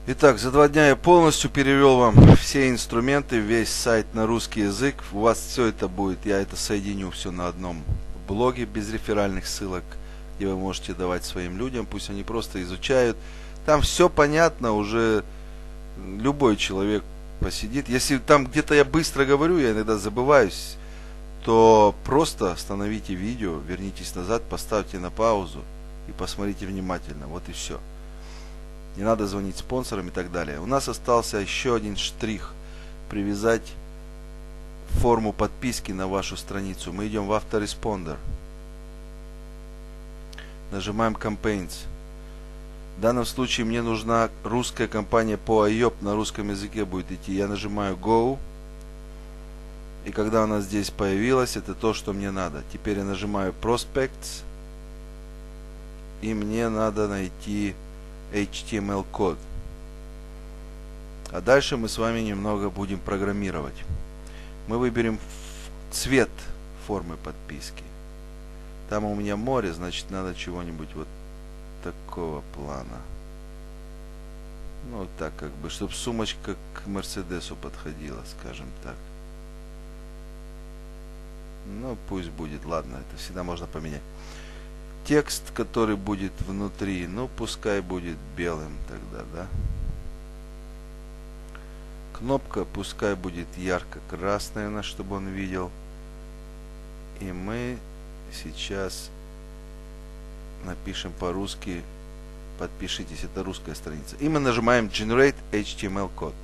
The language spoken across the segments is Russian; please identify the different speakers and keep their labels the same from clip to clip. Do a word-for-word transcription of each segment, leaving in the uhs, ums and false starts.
Speaker 1: Итак, за два дня я полностью перевел вам все инструменты, весь сайт на русский язык. У вас все это будет, я это соединю все на одном блоге без реферальных ссылок, где вы можете давать своим людям, пусть они просто изучают. Там все понятно, уже любой человек посидит. Если там где-то я быстро говорю, я иногда забываюсь, то просто остановите видео, вернитесь назад, поставьте на паузу и посмотрите внимательно. Вот и все. Не надо звонить спонсорам и так далее. У нас остался еще один штрих. Привязать форму подписки на вашу страницу. Мы идем в Autoresponder. Нажимаем Campaigns. В данном случае мне нужна русская компания по ай о пи. На русском языке будет идти. Я нажимаю Go. И когда она здесь появилась, это то, что мне надо. Теперь я нажимаю Prospects. И мне надо найти эйч ти эм эл код. А дальше мы с вами немного будем программировать. Мы выберем цвет формы подписки. Там у меня море, значит надо чего-нибудь вот такого плана. Ну так как бы, чтобы сумочка к Мерседесу подходила, скажем так. Ну пусть будет, ладно, это всегда можно поменять. Текст, который будет внутри, ну пускай будет белым тогда, да. Кнопка пускай будет ярко-красная, чтобы он видел. И мы сейчас напишем по-русски, подпишитесь, это русская страница. И мы нажимаем Generate эйч ти эм эл код.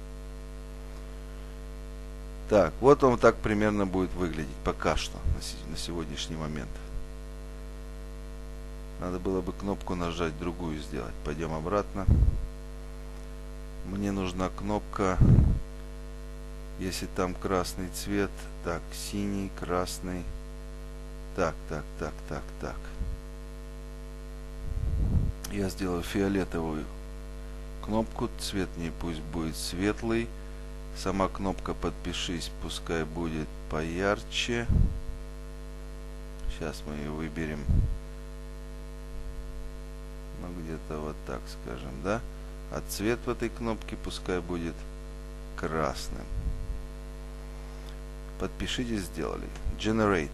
Speaker 1: Так, вот он так примерно будет выглядеть пока что, на сегодняшний момент. Надо было бы кнопку нажать, другую сделать. Пойдем обратно. Мне нужна кнопка, если там красный цвет. Так, синий, красный. Так, так, так, так, так. Я сделаю фиолетовую кнопку. Цвет мне пусть будет светлый. Сама кнопка подпишись, пускай будет поярче. Сейчас мы ее выберем. Ну, где-то вот так скажем, да? А цвет в этой кнопке пускай будет красным. Подпишитесь, сделали. Generate.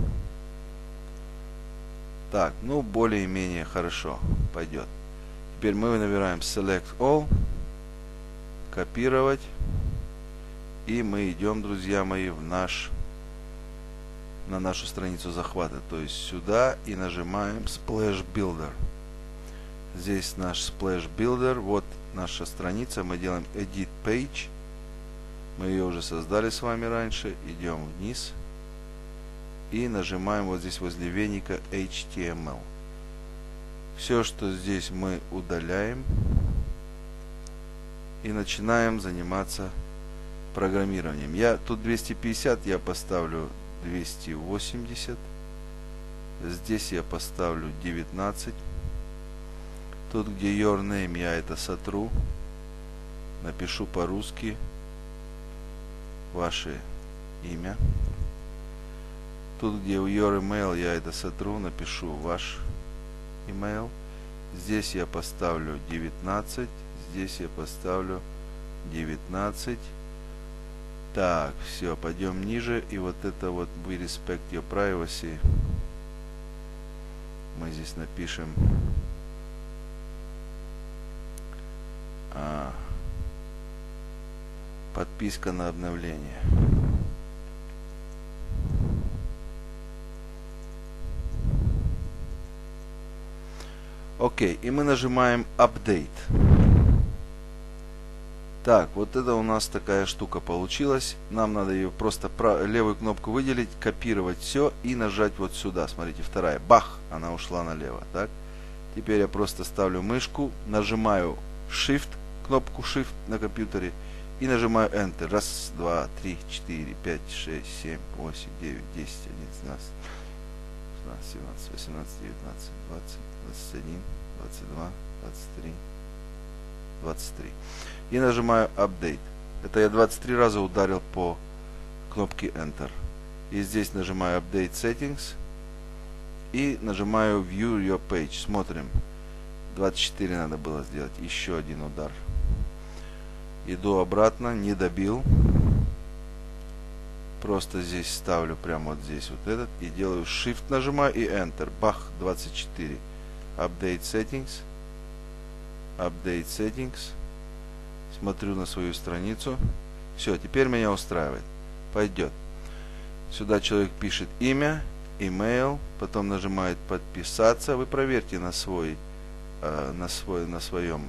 Speaker 1: Так, ну, более-менее хорошо пойдет. Теперь мы набираем Select All. Копировать. И мы идем, друзья мои, в наш, на нашу страницу захвата. То есть сюда и нажимаем Splash Builder. Здесь наш Splash Builder. Вот наша страница. Мы делаем Edit Page. Мы ее уже создали с вами раньше. Идем вниз. И нажимаем вот здесь возле веника эйч ти эм эл. Все, что здесь, мы удаляем. И начинаем заниматься программированием. Я тут двести пятьдесят, я поставлю двести восемьдесят. Здесь я поставлю девятнадцать. Тут, где your name, я это сотру. Напишу по-русски ваше имя. Тут, где your email, я это сотру. Напишу ваш email. Здесь я поставлю девятнадцать. Здесь я поставлю девятнадцать. Так, все, пойдем ниже. И вот это вот we respect your privacy. Мы здесь напишем а, подписка на обновление. Окей, и мы нажимаем Update. Так, вот это у нас такая штука получилась. Нам надо ее просто левую кнопку выделить, копировать все и нажать вот сюда. Смотрите, вторая. Бах! Она ушла налево. Так? Теперь я просто ставлю мышку, нажимаю Shift, кнопку Shift на компьютере и нажимаю Enter. Раз, два, три, четыре, пять, шесть, семь, восемь, девять, десять, одиннадцать, двенадцать, шестнадцать, семнадцать, восемнадцать, девятнадцать, двадцать, двадцать один, двадцать два, двадцать три, двадцать три. И нажимаю Update. Это я двадцать три раза ударил по кнопке Enter. И здесь нажимаю Update Settings. И нажимаю View Your Page. Смотрим. двадцать четыре надо было сделать. Еще один удар. Иду обратно, не добил. Просто здесь ставлю прямо вот здесь вот этот и делаю Shift, нажимаю и Enter. Бах, двадцать четыре. Update Settings. Update Settings. Смотрю на свою страницу. Все, теперь меня устраивает. Пойдет. Сюда человек пишет имя, email, потом нажимает подписаться. Вы проверьте на свой, э, на свой, на своем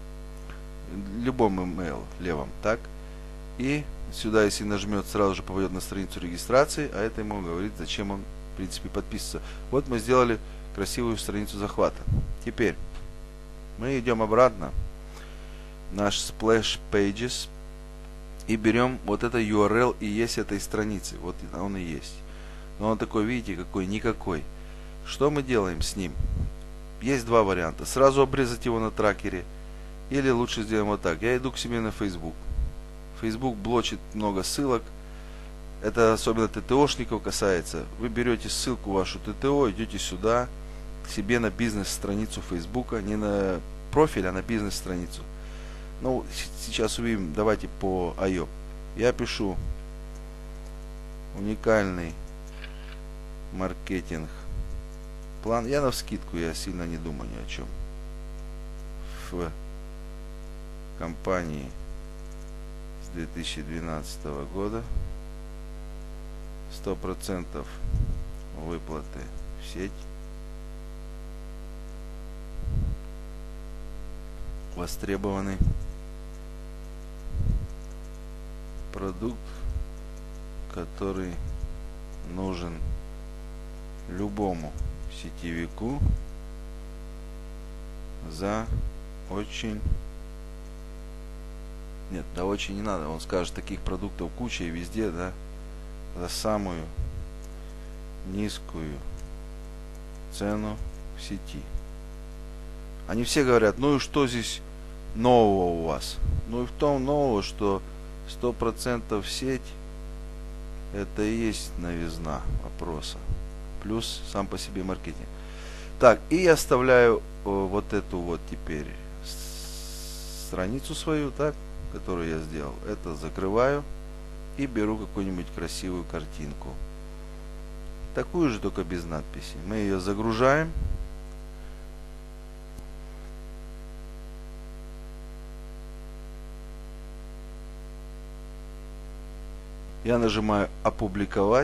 Speaker 1: любом email левом, так? И сюда, если нажмет, сразу же попадет на страницу регистрации, а это ему говорит, зачем он, в принципе, подписывается. Вот мы сделали красивую страницу захвата. Теперь мы идем обратно в наш Splash Pages и берем вот это ю ар эл и есть этой страницы. Вот он и есть. Но он такой, видите, какой, никакой. Что мы делаем с ним? Есть два варианта. Сразу обрезать его на тракере. Или лучше сделаем вот так. Я иду к себе на Facebook. Facebook блочит много ссылок. Это особенно тэ тэ ошников касается. Вы берете ссылку вашу тэ тэ о, идете сюда, к себе на бизнес-страницу Facebook. Не на профиль, а на бизнес-страницу. Ну, сейчас увидим. Давайте по ай о пи. Я пишу уникальный маркетинг план. Я навскидку, я сильно не думаю ни о чем. В компании с две тысячи двенадцатого года сто процентов выплаты в сеть, востребованный продукт, который нужен любому сетевику за очень... Нет, да очень не надо. Он скажет, таких продуктов куча и везде, да, за самую низкую цену в сети. Они все говорят, ну и что здесь нового у вас? Ну и в том нового, что сто процентов сеть это и есть новизна вопроса. Плюс сам по себе маркетинг. Так, и я оставляю о, вот эту вот теперь страницу свою, так, которую я сделал. Это закрываю и беру какую-нибудь красивую картинку. Такую же, только без надписи. Мы ее загружаем. Я нажимаю опубликовать.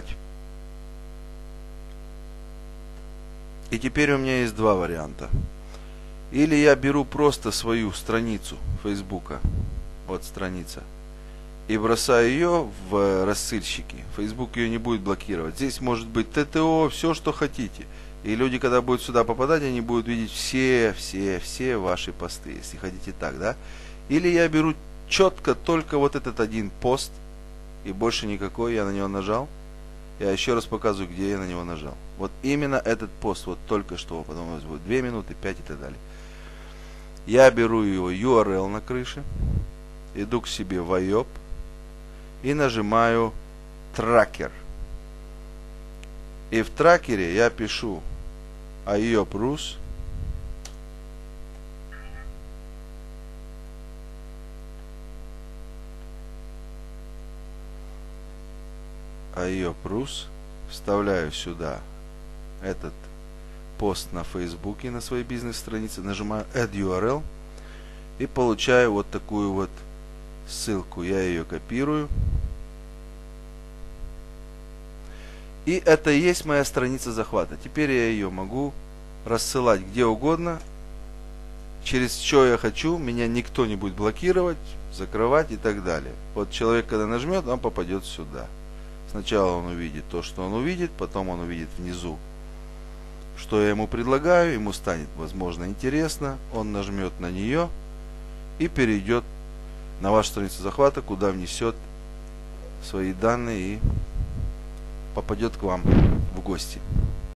Speaker 1: И теперь у меня есть два варианта. Или я беру просто свою страницу Фейсбука, вот страница, и бросаю ее в рассыльщики. Facebook ее не будет блокировать. Здесь может быть тэ тэ о, все что хотите. И люди, когда будут сюда попадать, они будут видеть все, все, все ваши посты, если хотите так, да. Или я беру четко только вот этот один пост, и больше никакой, я на него нажал. Я еще раз показываю, где я на него нажал. Вот именно этот пост, вот только что, потом у нас будет две минуты, пять и так далее. Я беру его ю ар эл на крыше, иду к себе в ай о пи и нажимаю тракер. И в тракере я пишу ай о пи Rus. ай о пи Rus. Вставляю сюда этот пост на Фейсбуке, на своей бизнес-странице, нажимаю Add ю ар эл и получаю вот такую вот ссылку. Я ее копирую. И это и есть моя страница захвата. Теперь я ее могу рассылать где угодно, через что я хочу. Меня никто не будет блокировать, закрывать и так далее. Вот человек, когда нажмет, он попадет сюда. Сначала он увидит то, что он увидит, потом он увидит внизу, что я ему предлагаю, ему станет, возможно, интересно, он нажмет на нее и перейдет на вашу страницу захвата, куда внесет свои данные и попадет к вам в гости.